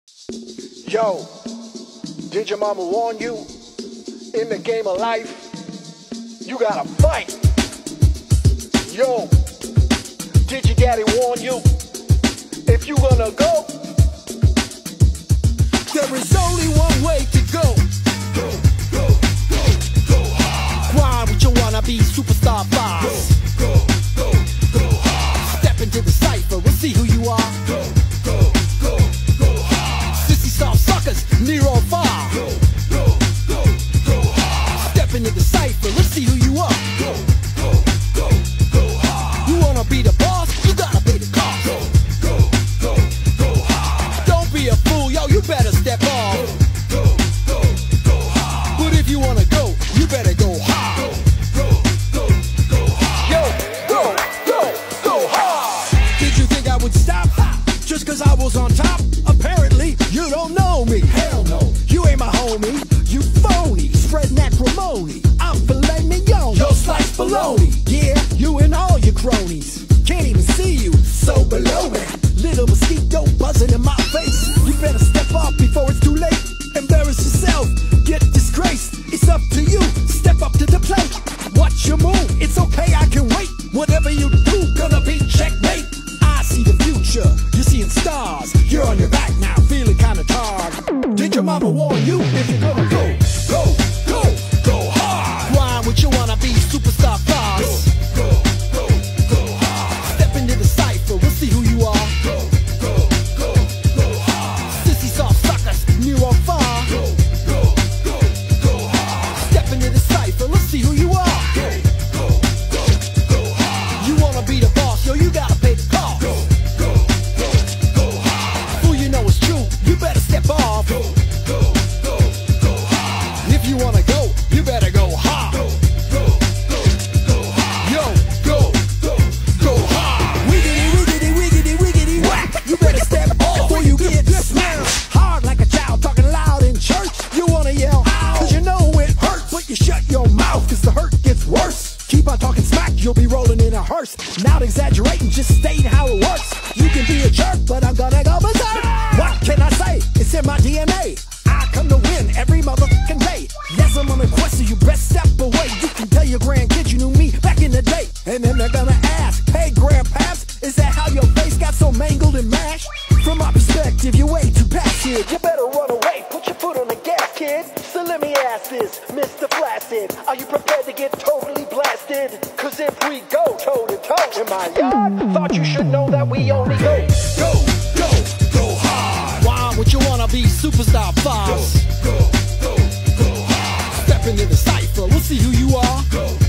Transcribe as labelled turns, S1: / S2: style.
S1: Yo, did your mama warn you? In the game of life, you gotta fight. Yo, did your daddy warn you? If you gonna go,
S2: there is only one way to go. Go, go, go, go hard. Grind with your wannabe superstar vibes. Go, go, go, go hard. Step into the cypher, we'll see who you are. Go, go, go, go hard. Sissy soft suckers, Nero fire. Go, go, go, go hard. Step into the cypher, let's see who you are. Go, go, go, go hard. You wanna be the boss, you gotta pay the cost. Go, go, go, go hard. Don't be a fool, yo, you better step off. Go, go, go, go hard. But if you wanna go, you better go hard. Go, go, go, go hard. Yo, go, go, go hard. Did you think I would stop? Just cause I was on top? Apparently, you don't know me. Hell no, you ain't my homie. You phony, spreading acrimony. I'm filet mignon, yo slice bologna. Yeah, you and all your cronies. Can't even see you, so below me. Little mosquito buzzing in my face. You better step up before it's too late. Embarrass yourself, get disgraced. It's up to you, step up to the plate. Watch your move, it's okay, I can wait. Whatever you do, gonna be checkmate. I see the future, you're seeing stars. You're on your back now, feeling kinda tired. Did your mama warn you? If you're gonna go, go, go, go hard. Grind with your wannabe superstar vibes. Go, go, go, go hard. Step into the cypher, we'll see who you are. Go, go, go, go hard. Sissy soft suckers, Nero fire. Go, go, go, go hard. Step into the cypher, let's see who you are. Go, go, go, go hard. You wanna be the boss, yo, you gotta pay the cost. Go, go, go, go hard. Fool, you know it's true, you better step off. Go, go, go, go hard. If you wanna go, you better go hard. Go, go, go, go hard. Yo, go, go, go hard. Wiggity, wiggity, wiggity, wiggity, whack. You better step off before you get smashed. Hard like a child talking loud in church. You wanna yell, cause you know it hurts. But you shut your mouth, cause the hurt gets worse. Keep on talking smack, you'll be rolling in a hearse. Not exaggerating, just stating how it works. You can be a jerk, but I'm gonna go berserk. What can I say? It's in my DNA. I come to win every motherfucking day. Yes, I'm on a quest, so you best step away. You can tell your grandkids you knew me back in the day. And then they're gonna ask, hey grandpaps, is that how your face got so mangled and mashed? From my perspective, you're way too passive. You better run away, put your foot on the gas, kid. So let me ask this, Mr. Flaccid, are you prepared to get totally blasted? Cause if we go toe to toe in my yard, thought you should know that we only go, go, go, go hard. Why would you wanna be superstar vibes? Go, go, go, go hard. Step into the cypher, we'll see who you are. Go.